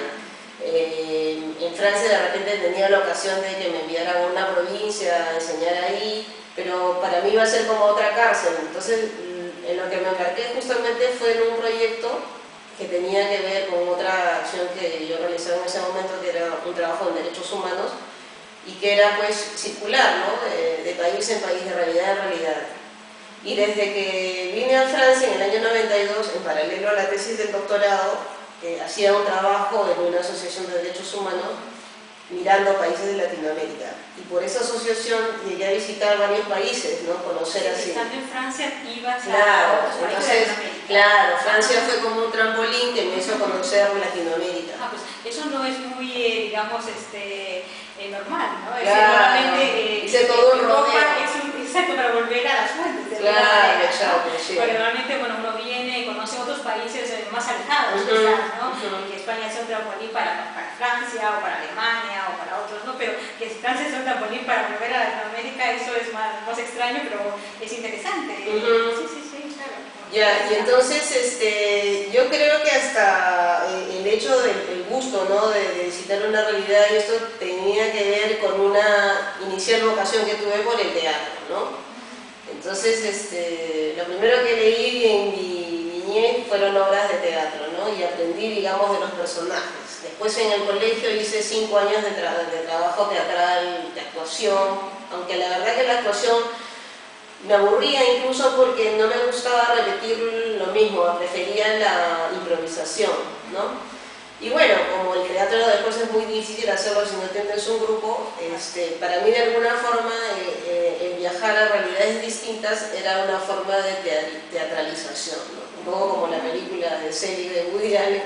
S2: Eh, en Francia de repente tenía la ocasión de que me enviaran a una provincia a enseñar ahí, pero para mí iba a ser como otra cárcel. Entonces en lo que me embarqué justamente fue en un proyecto que tenía que ver con otra acción que yo realizaba en ese momento, que era un trabajo en derechos humanos, y que era pues circular, ¿no? de, de país en país, de realidad en realidad. Y desde que vine a Francia en el año noventa y dos, en paralelo a la tesis del doctorado, eh, hacía un trabajo en una asociación de derechos humanos mirando países de Latinoamérica. Y por esa asociación llegué a visitar varios países, ¿no? Conocer así.
S1: Estando en Francia ibas
S2: Claro,
S1: a otros países de
S2: entonces,
S1: Latinoamérica.
S2: claro, Francia fue como un trampolín que me hizo conocer Latinoamérica.
S1: Ah, pues eso no es muy, eh, digamos, este, eh, normal, ¿no? Es
S2: Claro.
S1: decir, normalmente eh,
S2: Hice todo un
S1: Europa
S2: rodeo.
S1: es un exacto para volver a las fuentes. De
S2: Claro,
S1: alguna manera,
S2: exacto,
S1: ¿no?
S2: sí.
S1: Porque normalmente, bueno, uno viene y conoce otros países eh, más alejados,
S2: Uh-huh,
S1: quizás, ¿no?
S2: uh-huh.
S1: Y que España sea un trampolín para, para Francia o para Alemania o para otros, ¿no? Pero que Francia sea un trampolín para volver a Latinoamérica, eso es más, más extraño, pero es interesante.
S2: Uh-huh.
S1: Sí, sí, sí, claro.
S2: Ya, y entonces este, yo creo que hasta el hecho del el gusto, ¿no? de, de visitar una realidad, y esto tenía que ver con una inicial vocación que tuve por el teatro, ¿no? Entonces, este, lo primero que leí en mi niñez fueron obras de teatro, ¿no? Y aprendí, digamos, de los personajes. Después en el colegio hice cinco años de, tra de trabajo teatral, de actuación, aunque la verdad que la actuación me aburría incluso porque no me gustaba repetir lo mismo, prefería la improvisación, ¿no? Y bueno, como el teatro después es muy difícil hacerlo si no tienes un grupo, este, para mí de alguna forma eh, eh, el viajar a realidades distintas era una forma de teatralización, ¿no? Un poco como la película de serie de Woody Allen,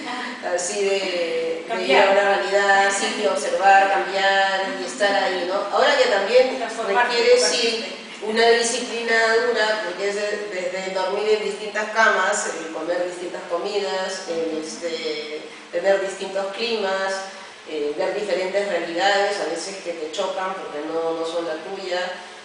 S2: así de, de ir a una realidad, así de observar, cambiar y estar ahí, ¿no? Ahora que también requiere sí una disciplina dura, porque es de, desde dormir en distintas camas, el comer distintas comidas, el, este, tener distintos climas, eh, ver diferentes realidades, a veces que te chocan porque no, no son la tuya,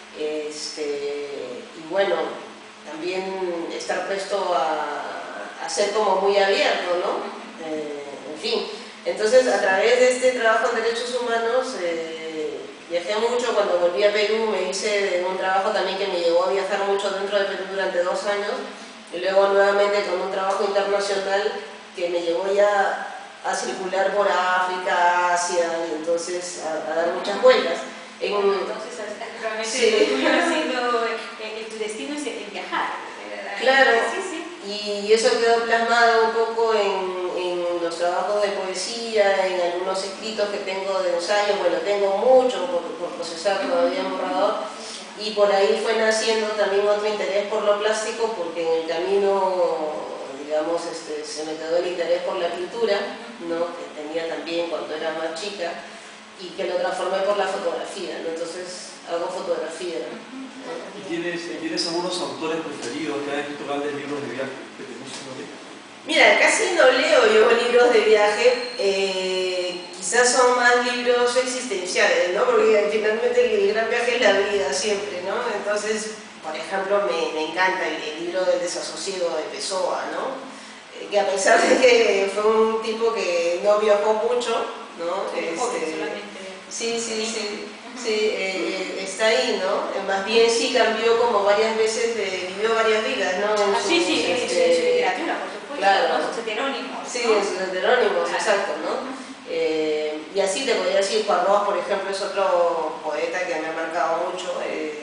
S2: este, y bueno, también estar presto a, a ser como muy abierto, ¿no? Eh, en fin, entonces a través de este trabajo en derechos humanos, eh, viajé mucho. Cuando volví a Perú me hice un trabajo también que me llevó a viajar mucho dentro de Perú durante dos años, y luego nuevamente con un trabajo internacional que me llevó ya a circular por África, Asia, y entonces a, a dar muchas vueltas. En,
S1: entonces realmente
S2: sí.
S1: lo tuyo ha sido, eh, tu destino es el viajar, ¿verdad?
S2: Claro,
S1: sí, sí.
S2: Y eso quedó plasmado un poco en, en los trabajos de poesía, en algunos escritos que tengo de ensayo. Bueno, tengo mucho por, por procesar todavía en borrador, y por ahí fue naciendo también otro interés por lo plástico, porque en el camino, digamos, digamos, este, se me quedó el interés por la pintura, ¿no? Que tenía también cuando era más chica, y que lo transformé por la fotografía, ¿no? Entonces hago fotografía. ¿no?
S4: ¿Y tienes, ¿Tienes algunos autores preferidos que han escrito grandes libros de viaje que te gustan?
S2: Mira, casi no leo yo libros de viaje, eh, quizás son más libros existenciales, ¿no? Porque finalmente el gran viaje es la vida siempre, ¿no? Entonces, por ejemplo, me, me encanta el, el libro del desasosiego de Pessoa, ¿no? Eh, que a pesar de que fue un tipo que no viajó mucho, ¿no? Este, sí, sí, sí, sí eh, eh, está ahí, ¿no? Más bien sí cambió como varias veces, de, vivió varias vidas, ¿no? En
S1: ah,
S2: su,
S1: sí, sí, en
S2: este,
S1: su literatura, por supuesto,
S2: claro,
S1: ¿no? Sus heterónimos.
S2: sí,
S1: ¿no?
S2: en sus heterónimos,
S1: Claro.
S2: exacto, ¿no? Eh, y así te podría decir, Poirot, por ejemplo, es otro poeta que me ha marcado mucho, eh,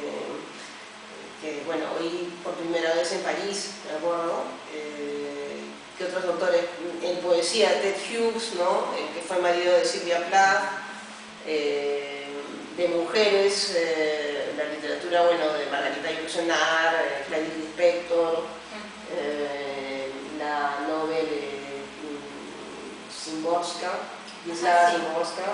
S2: que bueno, oí por primera vez en París, me acuerdo, eh, que otros autores, en poesía, Ted Hughes, ¿no? El que fue marido de Sylvia Plath, eh, de mujeres, eh, la literatura, bueno, de Margarita Yourcenar, eh, Clarice Lispector, eh, la novela Szymborska, Wisława Szymborska.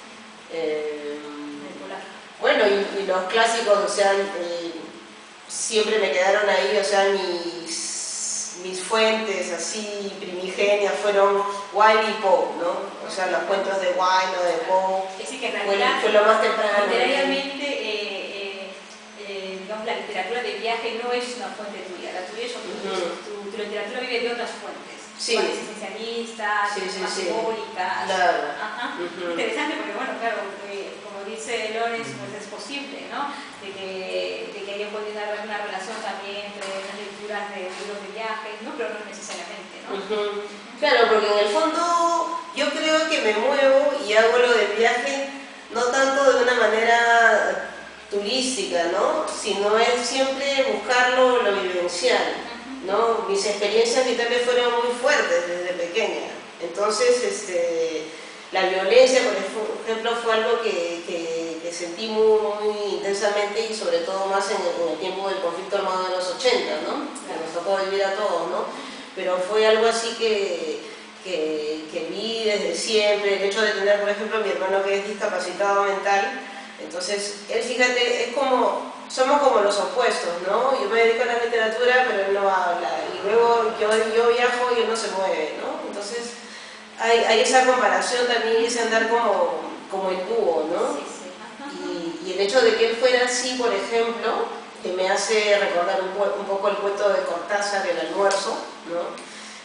S2: Eh, bueno, y, y los clásicos, o sea, eh, siempre me quedaron ahí, o sea, mis, mis fuentes así primigenias fueron Wilde y Poe, ¿no? O sea, los cuentos de Wilde o de Poe.
S1: Es decir, que en
S2: fue,
S1: realidad,
S2: fue lo más temprano.
S1: literariamente, eh, eh, eh, digamos, la literatura de viaje no es una fuente tuya, la tuya es otra.
S2: Uh-huh.
S1: tu, tu literatura vive de otras fuentes.
S2: Sí.
S1: Fuentes esencialistas,
S2: Sí, sí,
S1: más
S2: sí.
S1: simbólicas.
S2: Claro.
S1: Ajá.
S2: Uh-huh.
S1: Interesante porque, bueno, claro, eh, como dice Lorenz, pues es posible, ¿no? De que, de que haya podido haber una relación también entre las lecturas de libros de viajes, ¿no? Pero no necesariamente, ¿no?
S2: Uh-huh. Claro, porque en el fondo yo creo que me muevo y hago lo del viaje no tanto de una manera turística, ¿no? Sino es siempre buscarlo, lo vivencial, ¿no? Mis experiencias vitales fueron muy fuertes desde pequeña, entonces este, la violencia, por ejemplo, fue algo que, que, que sentí muy, muy intensamente y sobre todo más en el, en el tiempo del conflicto armado de los ochenta, ¿no? Que nos tocó vivir a todos, ¿no? Pero fue algo así que, que, que vi desde siempre, el hecho de tener, por ejemplo, a mi hermano que es discapacitado mental, entonces, él, fíjate, es como, somos como los opuestos, ¿no? Yo me dedico a la literatura, pero él no habla, y luego yo, yo viajo y él no se mueve, ¿no? Entonces, hay, hay esa comparación también y ese andar como, como el dúo, ¿no?
S1: Sí, sí.
S2: Y, y el hecho de que él fuera así, por ejemplo, que me hace recordar un, un poco el cuento de Cortázar, El almuerzo, ¿no?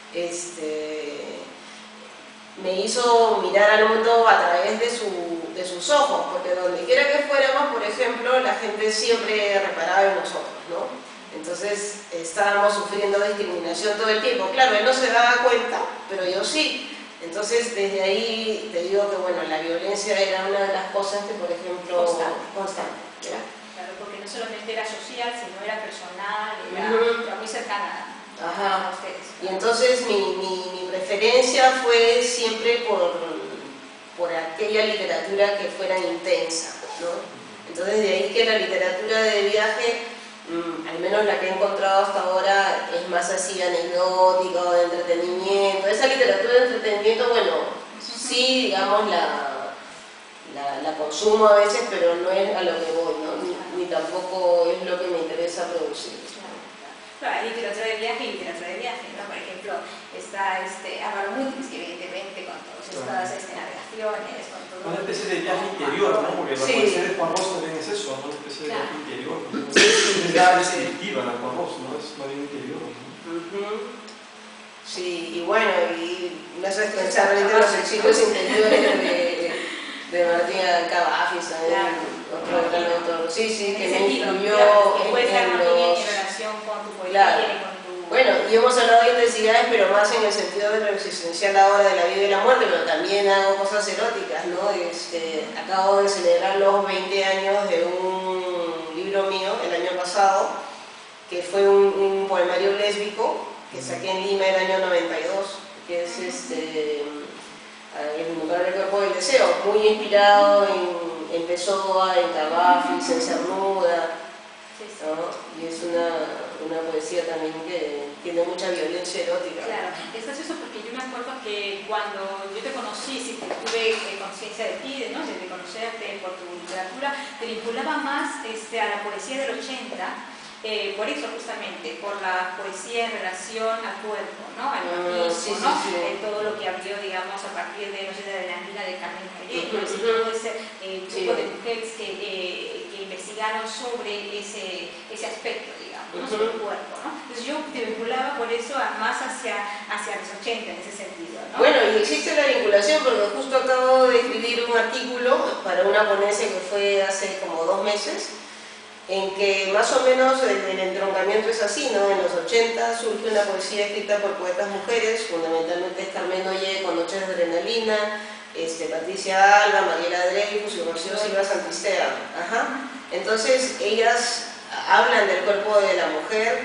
S2: Este, me hizo mirar al mundo a través de, su, de sus ojos, porque donde quiera que fuéramos, por ejemplo, la gente siempre reparaba en nosotros, ¿no? Entonces estábamos sufriendo discriminación todo el tiempo. Claro, él no se daba cuenta, pero yo sí. Entonces desde ahí te digo que bueno, la violencia era una de las cosas que, por ejemplo,
S1: Constante.
S2: constante, ¿verdad?
S1: Claro, porque no solamente era social, sino era personal, era,
S2: Uh-huh.
S1: era muy cercana
S2: Ajá.
S1: a ustedes.
S2: Y entonces mi, mi, mi preferencia fue siempre por, por aquella literatura que fuera intensa, ¿no? Entonces de ahí que la literatura de viaje, mmm, al menos la que he encontrado hasta ahora, es más así anecdótica o de entretenimiento. Esa literatura de entretenimiento, bueno, sí, digamos, la, la, la consumo a veces, pero no es a lo que voy, ¿no? Ni, ni tampoco es lo que me interesa producir.
S1: Claro, hay literatura de viaje y literatura de viaje, ¿no? Por ejemplo, está este, Álvaro Mutis, que evidentemente con todas estas este, navegaciones, con todo...
S4: Una especie de viaje interior, ¿no? Porque la
S2: Sí.
S4: poesía de Juan Ros también es eso, ¿no? Una especie de
S1: Claro.
S4: viaje interior. Es ya descriptiva la Juan Ros, ¿no? Es más bien interior, ¿no?
S2: Uh-huh. Sí, y bueno, y me hace pensar ahorita en los exilios interiores de, de Martín Cavafis,
S1: Claro.
S2: otro gran autor. Sí, sí, que
S1: En
S2: me
S1: ese sentido,
S2: influyó
S1: claro, que
S2: en,
S1: puede estar
S2: en
S1: más bien
S2: los...
S1: en relación con tu poesía
S2: Claro.
S1: y con tu...
S2: Bueno, y hemos hablado de intensidades, pero más en el sentido de lo existencial ahora de la vida y la muerte, pero también hago cosas eróticas, ¿no? Este, acabo de celebrar los veinte años de un libro mío el año pasado, que fue un, un poemario lésbico que saqué en Lima el año noventa y dos, que es este, El lugar del cuerpo del deseo, muy inspirado en, en Pessoa, en Cavafis, en Cernuda, ¿no? Y es una... una poesía también que tiene mucha violencia erótica.
S1: Claro, es gracioso porque yo me acuerdo que cuando yo te conocí, sí, tuve eh, conciencia de ti, de, ¿no? de conocerte por tu literatura, te vinculaba más este, a la poesía del ochenta, eh, por eso justamente, por la poesía en relación al cuerpo, ¿no? Al
S2: Ah,
S1: mismo,
S2: sí, sí,
S1: ¿no?
S2: sí.
S1: Eh, todo lo que abrió, digamos, a partir de, no sé, de la Anguila de Carmen Callejo,
S2: Uh-huh,
S1: y
S2: uh-huh.
S1: todo ese eh, grupo
S2: Sí.
S1: de mujeres que, eh, que investigaron sobre ese, ese aspecto, digamos, ¿no?
S2: Uh-huh.
S1: Sobre el cuerpo, ¿no? Entonces yo te vinculaba por eso a- más hacia, hacia los ochenta en ese sentido, ¿no?
S2: Bueno, y existe la vinculación porque justo acabo de escribir un artículo para una ponencia que fue hace como dos meses, en que más o menos el, el entroncamiento es así, ¿no? En los ochenta surge una poesía escrita por poetas mujeres, fundamentalmente es Carmen Ollé con Noches de Adrenalina, este, Patricia Alba, Mariela Dreyfus y Rocío Silva Santistea. Ajá. Entonces ellas hablan del cuerpo de la mujer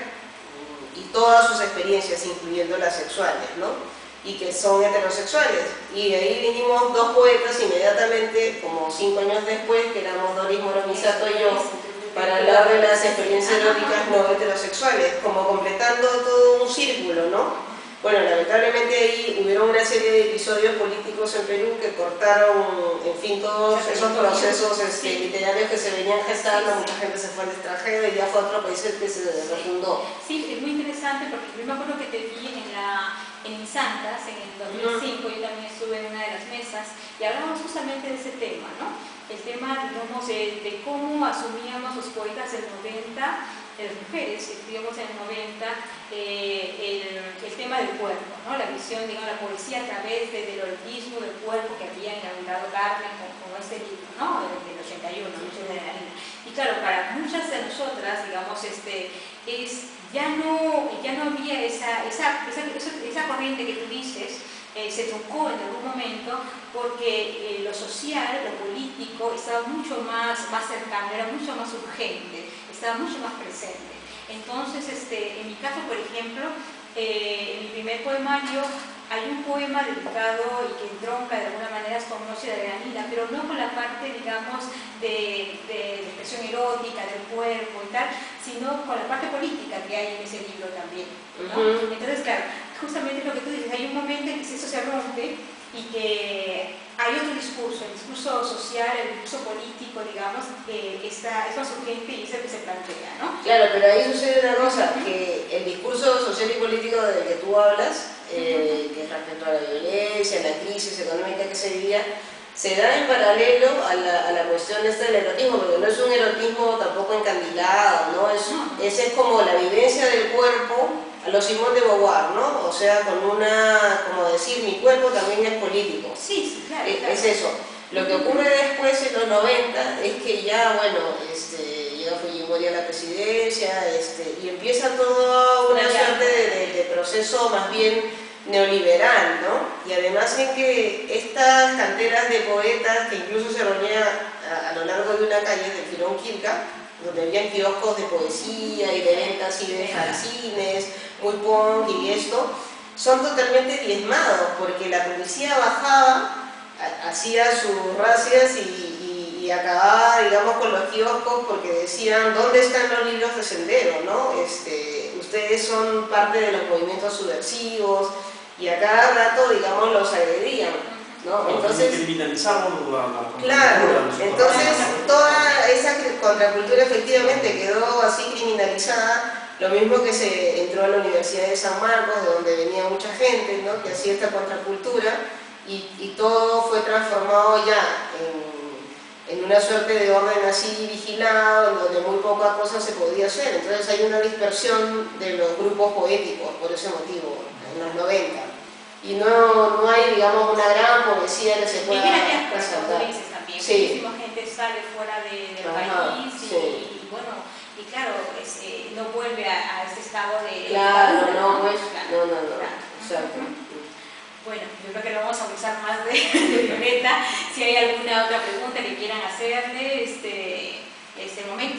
S2: y todas sus experiencias, incluyendo las sexuales, ¿no? Y que son heterosexuales. Y de ahí vinimos dos poetas inmediatamente, como cinco años después, que éramos Doris Moromisato y yo, para hablar de las experiencias eróticas no heterosexuales, como completando todo un círculo, ¿no? Bueno, lamentablemente ahí hubieron una serie de episodios políticos en Perú que cortaron, en fin, todos esos procesos este, literarios que se venían gestando, mucha gente se fue al extranjero y ya fue otro país el que se refundó.
S1: Sí, es muy interesante porque yo me acuerdo que te vi en la en Insantas, en el dos mil cinco, yo también estuve en una de las mesas y hablábamos justamente de ese tema, ¿no? El tema, digamos, de, de cómo asumíamos los poetas del noventa, de las mujeres, escribíamos en el noventa, eh, el, el tema del cuerpo, ¿no? La visión, digamos, la poesía a través de, del erotismo del cuerpo que había inaugurado Carmen con, con este libro, ¿no? Del, del ochenta y uno, Noches de Adrenalina. Y claro, para muchas de nosotras, digamos, este, es, ya, no, ya no había esa, esa, esa, esa, esa corriente que tú dices, eh, se truncó en algún momento porque eh, lo social, lo político estaba mucho más, más cercano, era mucho más urgente, estaba mucho más presente. Entonces, este, en mi caso, por ejemplo, eh, en mi primer poemario hay un poema dedicado y que entronca de alguna manera con Noche de Adrenalina, pero no con la parte, digamos, de, de, de expresión erótica, del cuerpo y tal, sino con la parte política que hay en ese libro también, ¿no? Uh-huh. Entonces, claro, justamente lo que tú dices, hay un momento en que eso se rompe y que hay otro discurso, el discurso social, el discurso político, digamos, que está, es más urgente y es el que se plantea, ¿no?
S2: Claro, pero ahí sucede una cosa, que el discurso social y político del que tú hablas, eh, que es respecto a la violencia, a la crisis económica que se vivía, se da en paralelo a la, a la cuestión esta del erotismo, porque no es un erotismo tampoco encandilado, ¿no? Es, ese es como la vivencia del cuerpo, a lo Simón de Beauvoir, ¿no? O sea, con una, como decir, mi cuerpo también es político.
S1: Sí, sí, claro.
S2: Es,
S1: claro.
S2: es eso. Lo que ocurre después, en los noventa, es que ya, bueno, este, llega Fujimori a la presidencia, este, y empieza toda una suerte de, de, de proceso más bien neoliberal, ¿no? Y además en que estas canteras de poetas, que incluso se reunían a, a lo largo de una calle del Firón Quilca, donde había kioscos de poesía y de ventas y de fanzines, muy punk y esto, son totalmente diezmados, porque la policía bajaba, hacía sus racias y, y, y acababa, digamos, con los kioscos porque decían, ¿dónde están los libros de Sendero? ¿No? Este, ustedes son parte de los movimientos subversivos, y a cada rato, digamos, los agredían, ¿no?
S4: Entonces, criminalizaron la, la
S2: claro, entonces toda esa contracultura efectivamente quedó así criminalizada, lo mismo que se entró a la Universidad de San Marcos, de donde venía mucha gente, ¿no? Que hacía esta contracultura, y, y todo fue transformado ya en, en una suerte de orden así vigilado, en donde muy poca cosa se podía hacer. Entonces hay una dispersión de los grupos poéticos por ese motivo, en los noventa. Y no, no hay, digamos, una gran poesía que se pueda
S1: resaltar. También,
S2: sí.
S1: Muchísima gente sale fuera de, del
S2: Ajá,
S1: país y,
S2: sí.
S1: y, bueno, y claro, es, eh, no vuelve a, a este estado de...
S2: Claro,
S1: de
S2: no,
S1: ¿no?
S2: pues,
S1: Claro,
S2: no, no, no,
S1: claro.
S2: exacto.
S1: Bueno, yo creo que no vamos a abusar más de, de Violeta. Si hay alguna otra pregunta que quieran hacerle, este, este momento.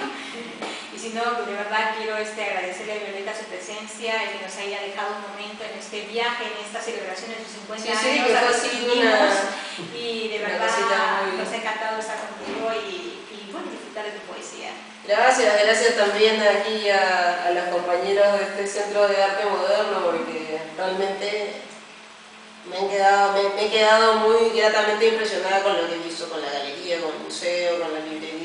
S1: Y si no, pues de verdad quiero este, agradecerle a Violeta su presencia y que nos haya dejado un momento en este viaje, en esta celebración de sus cincuenta
S2: sí, sí,
S1: años.
S2: que fue
S1: así
S2: una,
S1: y de verdad nos ha encantado estar contigo y, y bueno, disfrutar de tu poesía.
S2: Gracias, gracias también aquí a, a las compañeras de este Centro de Arte Moderno, porque realmente me, han quedado, me, me he quedado muy gratamente impresionada con lo que he visto, con la galería, con el museo, con la librería.